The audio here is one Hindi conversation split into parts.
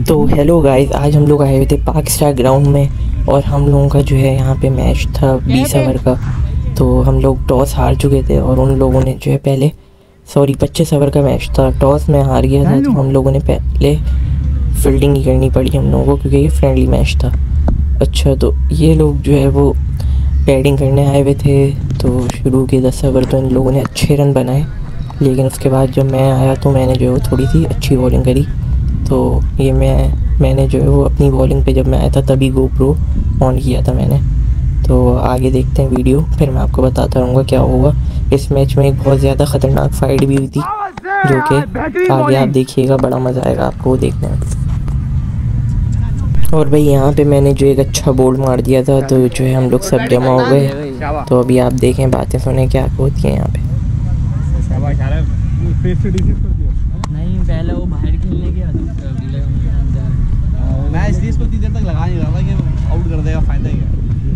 तो हेलो गाइस, आज हम लोग आए हुए थे पाक स्टार ग्राउंड में और हम लोगों का जो है यहाँ पे मैच था 20 ओवर का। तो हम लोग टॉस हार चुके थे और उन लोगों ने जो है 25 ओवर का मैच था। टॉस में हार गया था तो हम लोगों ने पहले फील्डिंग ही करनी पड़ी हम लोगों को, क्योंकि ये फ्रेंडली मैच था। अच्छा, तो ये लोग जो है वो बैटिंग करने आए हुए थे। तो शुरू के 10 ओवर तो इन लोगों ने अच्छे रन बनाए, लेकिन उसके बाद जब मैं आया तो मैंने जो है थोड़ी सी अच्छी बॉलिंग करी। तो ये मैंने जो है वो अपनी बॉलिंग पे जब मैं आया था तभी गोप्रो ऑन किया था मैंने। तो आगे देखते हैं वीडियो, फिर मैं आपको बताता रहूँगा क्या होगा। इस मैच में एक बहुत ज़्यादा ख़तरनाक फाइट भी हुई थी, जो कि आगे आप देखिएगा, बड़ा मज़ा आएगा आपको वो देखने में। और भाई यहाँ पे मैंने जो एक अच्छा बोल्ड मार दिया था, तो जो है हम लोग सब जमा हो गए। तो अभी आप देखें, बातें सुने क्या होती हैं यहाँ पे। नहीं, पहले वो बाहर खेलने गया मैं इसलिए इसको इतनी देर तक लगा नहीं रहा था कि आउट कर देगा, फायदा ही है।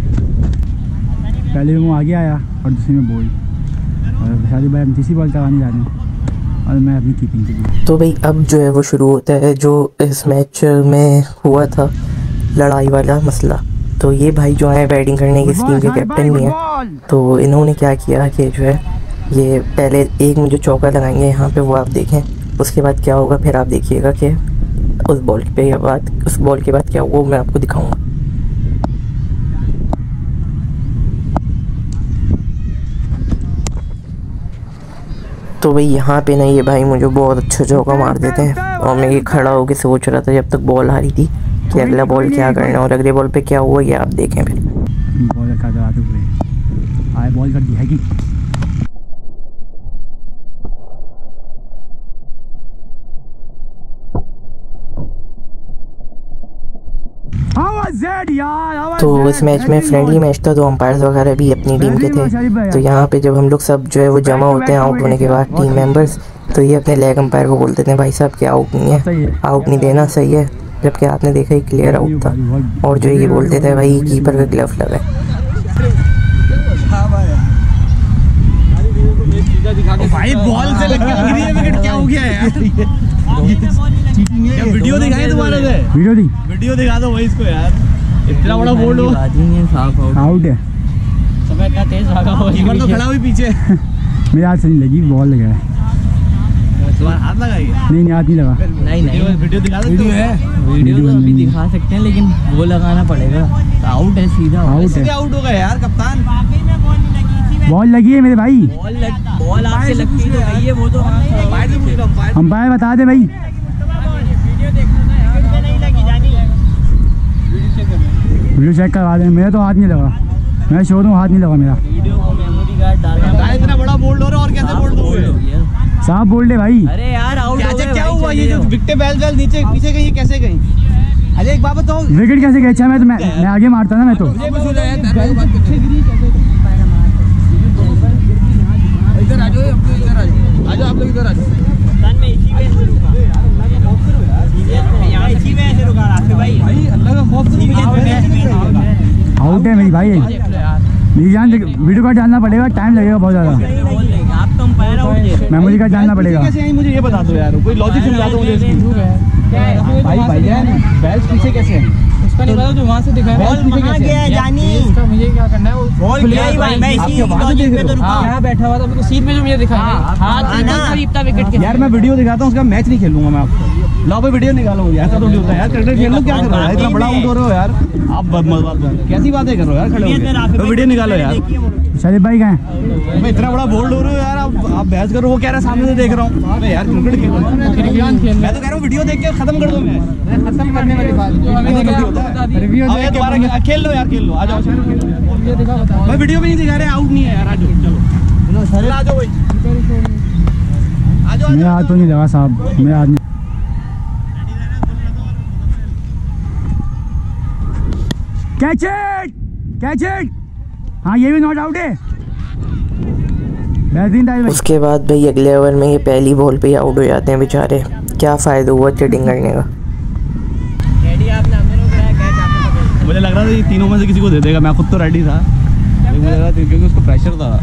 पहले वो आगे आया और दूसरे में बोल्ड, और शादी भाई हम तीसरी बॉल लगाने जा रहे हैं और मैं अपनी कीपिंग के लिए। तो भाई अब जो है वो शुरू होता है जो इस मैच में हुआ था लड़ाई वाला मसला। तो ये भाई जो है बैटिंग करने की इस टीम के कैप्टन भी हैं। तो इन्होंने क्या किया कि जो है ये पहले एक में जो चौका लगाएंगे यहाँ पे वो आप देखें, उसके बाद क्या होगा फिर आप देखिएगा कि उस बॉल के बाद क्या होगा, वो मैं आपको दिखाऊंगा। तो भाई यहाँ पे ना ये भाई मुझे बहुत अच्छा चौका मार देते हैं और मैं ये खड़ा होकर सोच रहा था जब तक बॉल हारी थी कि अगला बॉल क्या करना है, और अगले बॉल पे क्या हुआ ये आप देखें फिर। बॉल कर दी है कि तो इस मैच में फ्रेंडली मैच था, तो अंपायर्स वगैरह भी अपनी टीम के थे। तो यहाँ पे जब हम लोग सब जो है वो जमा होते हैं आउट होने के बाद टीम मेंबर्स, तो ये अपने लेग अंपायर को बोलते थे भाई साहब क्या आउट नहीं है, आउट नहीं देना, सही है। जबकि आपने देखा ही क्लियर आउट था। और जो ये बोलते थे भाई कीपर का ग्लव लगा है। भाई बॉल से लग के गिरी है विकेट, क्या हो गया यार? वीडियो दिखाएं तुम्हारे से, वीडियो दिखा दो भाई इसको यार। इतना बड़ा बोल्ड हो, आउट है। समय का तेज भागा हो, कीपर तो खड़ा हुई पीछे। मेरे हाथ से नहीं लगी, बॉल लगा है। तुम्हारा हाथ लगा? नहीं हाथ नहीं लगा। नहीं वीडियो दिखा दो। वीडियो तो अभी दिखा सकते हैं, लेकिन वो लगाना पड़ेगा। आउट है, सीधा आउट है। आउट होगा यार कप्तान। बॉल लगी है मेरे भाई, बॉल आपसे लगती तो गई है, वो तो अंपायर बता दे भाई। वीडियो चेक करवा दे, मेरा तो हाथ नहीं लगा, मैं शो दूँ हाथ नहीं लगा मेरा। वीडियो को मेमोरी कार्ड डालना। इतना बड़ा बोल्ड हो रहा है और कैसे बोल्ड हो गया? साफ बोल्ड है भाई। अरे यार आउट हो गया। क्या हुआ? ये जो विकेट बैल नीचे पीछे गई, कैसे गई? अरे एक बात बताओ, विकेट कैसे गया? अच्छा मैं आगे मारता ना, मैं तो इधर आ जाओ, आप लोग इधर आ जाओ। आउट है मेरी भाई, मेरी जान। वीडियो कार्ड डालना पड़ेगा, टाइम लगेगा बहुत ज़्यादा। आप तो अंपायर आउट, मेमोरी कार्ड डालना पड़ेगा। कैसे आई मुझे ये बता दो यार, कोई लॉजिक समझा दो मुझे इसकी। भाई जान बैल पीछे कैसे है? उसका नहीं पता, जो वहाँ से दिखाया बॉल वहाँ गया है जानी। इसका मुझे क्या करना है? वो बॉल गया ही भाई, मैं इसी लॉजिक पे तो रुका। यहाँ बैठा हुआ था, मेरे को सीट में जो मुझे दिखाया हाथ ना करीब था विकेट के। यार मैं वीडियो दिखाता हूँ उसका, मैच नहीं खेलूंगा मैं आपको। लो भाई वीडियो निकालो, ऐसा थोड़ी होता है यार। क्रिकेट खेल लो, क्या कर रहा है? इतना बड़ा आउट हो रहे हो यार आप, कैसी बातें कर रहे हो यार? खड़े हो वीडियो निकालो यार। शरीफ भाई कहाँ हैं? मैं इतना बड़ा बोल्ड हो रहे हो यार, आप बहस करो। वो कह रहा है सामने से देख रहा हूँ। अबे यार क्रिकेट खेलो, मैं तो कह रहा हूँ वीडियो देख के खत्म कर दो। मैं खत्म करने वाली बात दोबारा खेल लो यार, खेल लो। आ जाओ, मैं वीडियो में नहीं दिखा रहे, आउट नहीं है यार। आ जाओ, चलो आ जाओ भाई, आ जाओ। मेरा हाथ तो नहीं लगा साहब, मेरा हाथ नहीं। Catch it. हाँ ये भी नॉट आउट है। उसके बाद भाई अगले ओवर में ये पहली बॉल पे ही आउट हो जाते हैं बेचारे। क्या फ़ायदा हुआ चीटिंग करने का। मुझे लग रहा था ये तीनों में से किसी को दे देगा, मैं खुद तो रेडी था, मुझे लग रहा था क्योंकि उसको प्रेशर था।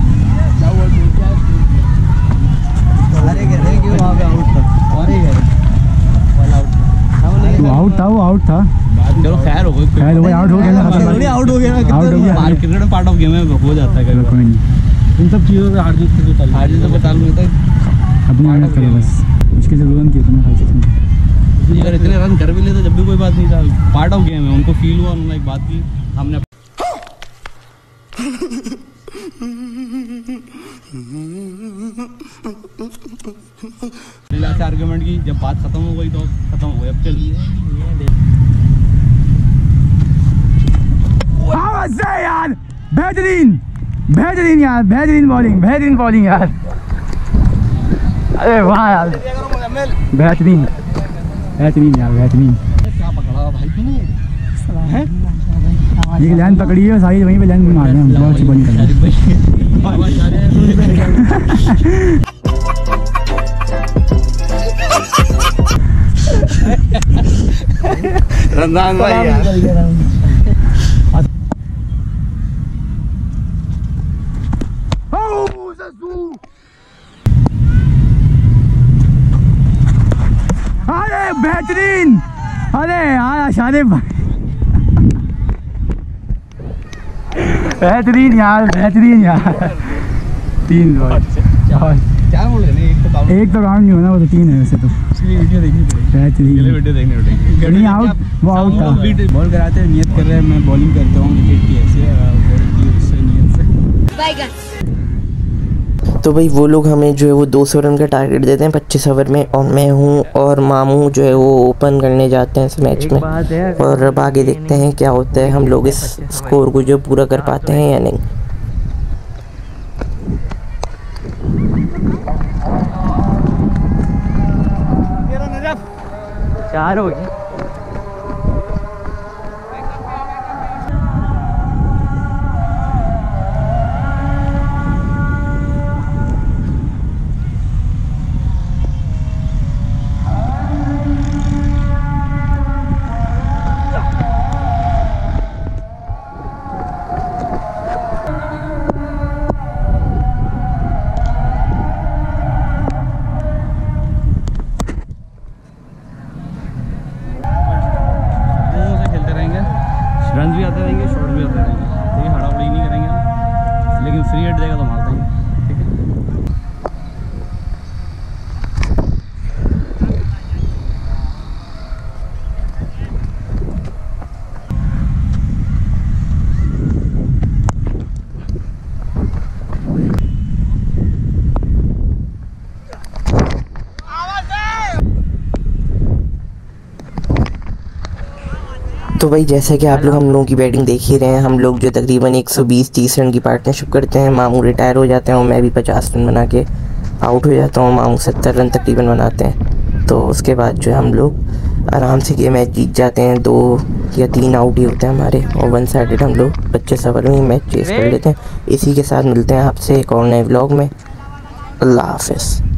अरे क्यों वहाँ पे आउट था? आउट था, वो आउट था। चलो खैर हो गई, खैर हो गई, आउट हो गया ना, आउट हो गया, आउट हो गया। क्रिकेट में पार्ट ऑफ गेम है, हो जाता है कभी। कोई नहीं, इन सब चीज़ों से हार जीत का ताल्लुक है। अपनी मेहनत करो बस, मुश्किल से रन किया तुमने खाली से। अगर इतने रन कर भी लेते जब भी कोई बात नहीं था, पार्ट ऑफ गेम है। उनको फील हुआ, उन्होंने एक बात की, हमने से आर्गुमेंट की। जब बात खत्म हो गई तो खत्म हो गई, अब चलिए यार। बेहतरीन बेहतरीन यार, बेहतरीन बॉलिंग यार। अरे वाह यार, बेहतरीन यार, बेहतरीन। क्या पकड़ा भाई तूने? ये लाइन पकड़ी है, सारी वहीं पे लाइन मार रहे हैं, बहुत अच्छी बॉलिंग कर रहे हैं। रमजान भाई यार, अरे बेहतरीन, अरे यार शारे भाई, बेहतरीन यार, 3 बॉल। क्या बोल रहे हैं? एक तो काउंट नहीं होना, वो तो 3 है वैसे तो। वीडियो देखनी पड़ेगी, बेहतरीन वीडियो देखनी पड़ेगी। नहीं, आउट, वो आउट था। बॉल कराते हैं, नियत कर रहे हैं, मैं बॉलिंग करता हूँ विकेट की ऐसे, बॉल की उससे नियत से। तो भाई वो लोग हमें जो है वो 200 रन का टारगेट देते हैं 25 ओवर में, और मैं हूँ और मामू जो है वो ओपन करने जाते हैं इस मैच में, और अब आगे देखते हैं क्या होता है, हम लोग इस स्कोर को जो पूरा कर पाते हैं या नहीं। चार हो गए। रन भी आते रहेंगे, शॉट भी आते रहेंगे, ठीक है। हड़ाबड़ी नहीं करेंगे हम, लेकिन फ्री हिट देगा तो मार देंगे, ठीक तो भाई जैसे कि आप लोग हम लोगों की बैटिंग देख ही रहे हैं, हम लोग जो तकरीबन 120-30 रन की पार्टनरशिप करते हैं। मामू रिटायर हो जाते हैं और मैं भी 50 रन बना के आउट हो जाता हूँ। मामू 70 रन तकरीबन बनाते हैं। तो उसके बाद जो है हम लोग आराम से ये मैच जीत जाते हैं। 2 या 3 आउट ही होते हैं हमारे, और 1 साइडेड हम लोग 25 ओवर में मैच चेस कर लेते हैं। इसी के साथ मिलते हैं आपसे एक और नए व्लॉग में। अल्लाह हाफ़िज़।